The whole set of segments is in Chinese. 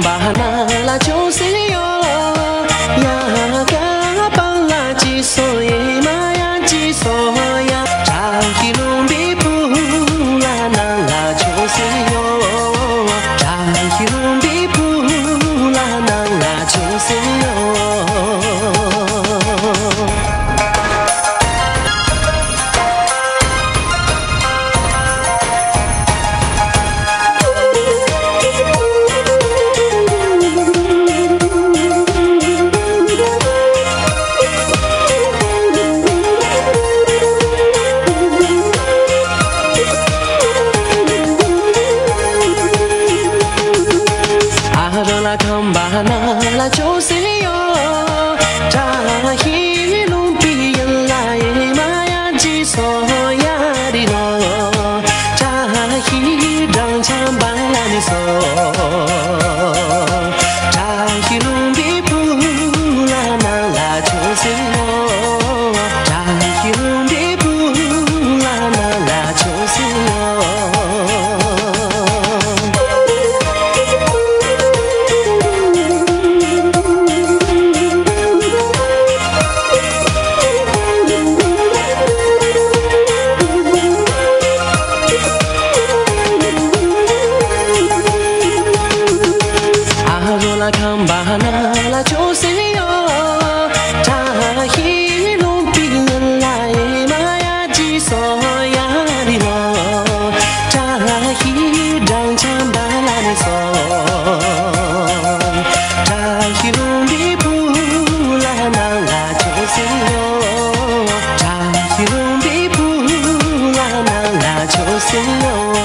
巴那拉就是哟呀嘎巴拉吉索耶玛呀吉索呀扎希隆比布拉那拉就是哟扎希隆比布拉那拉就是哟。那就是哟，扎希隆比人来玛呀吉索呀的罗，扎希张强巴拉的索，扎希隆比布拉那拉就是哟，扎希隆比布拉那拉就是哟。康巴那拉就是哟，扎希隆比人来玛呀吉索呀的罗，扎希张强巴拉的索，扎希隆比布拉那拉就是哟，扎希隆比布拉那拉就是哟。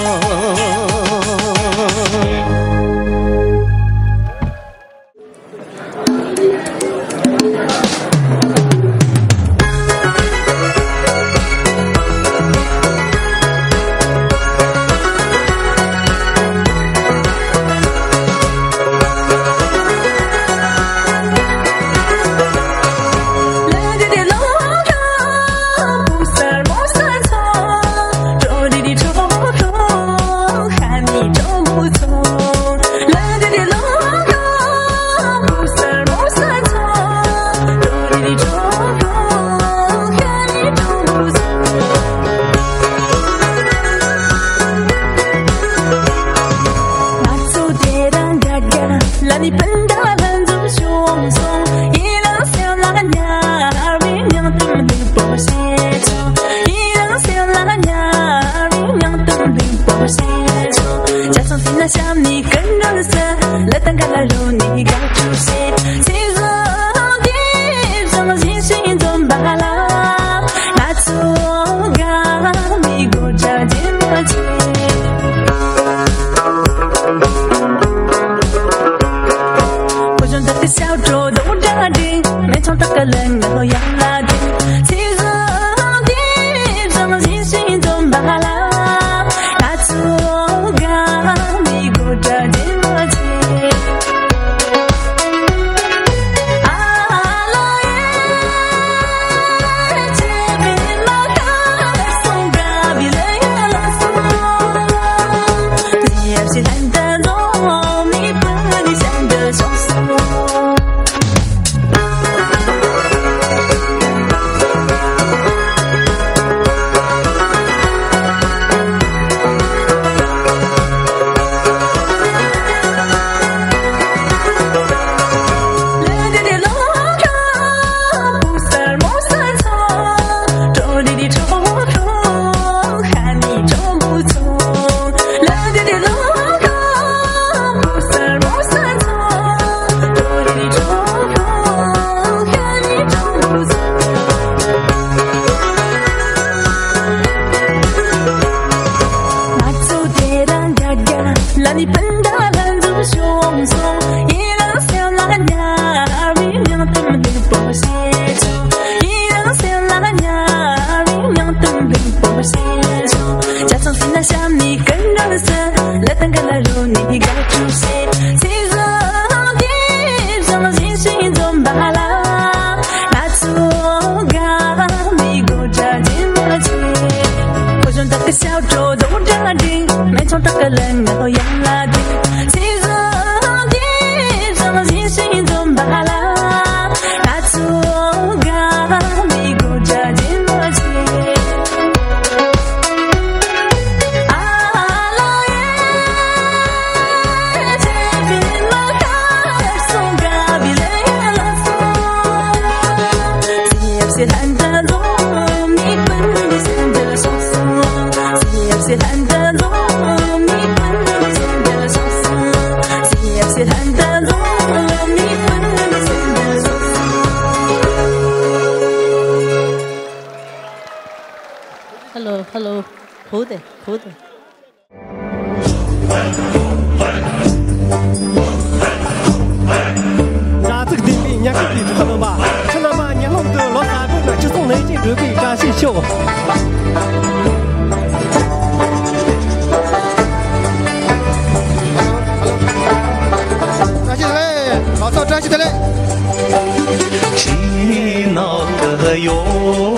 好的，好的。 那这个地方年个地知道吧？知道吧？年弄的老三公的就送来进准备扎新秀。扎起来，马上扎起来。 起那个哟。